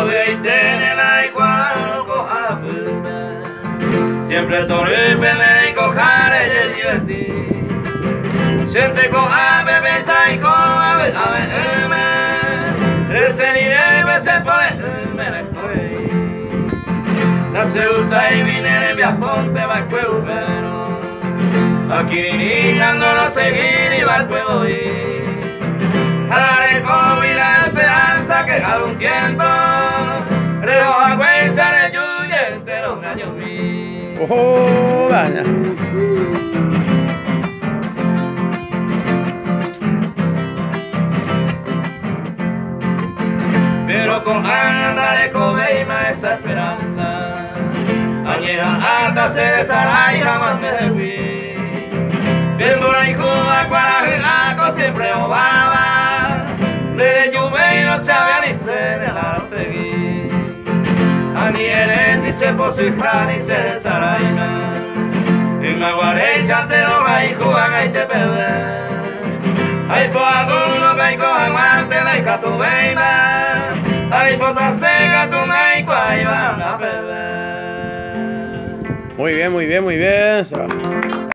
veis tener la igual coja la pena. Siempre torre pele y cojare y divertir. Siente coja bebé y coja bebé me. Reseniré veces por el me la se gusta y vine en mi aponte va el pueblo pero aquí ni no seguir y va el pueblo ir. Haré COVID la esperanza que algún tiempo recoja cuenza de lluvia entero un año mío. ¡Oh, daña! Pero con Ana de cobeima esa esperanza añeja hasta se deshará y jamás me debí. Bien por ahí juega cuarajaco siempre obaba. De lluvia y no sabía ni se de la no seguir. Ani el se posifra ni se desaraima. En la guarecha ante los ahí juegan ahí te perder. Hay por algunos que hay cojan mante la tu beima. Hay por tasega tu naico ahí van a perder. Muy bien, muy bien, muy bien. Se va.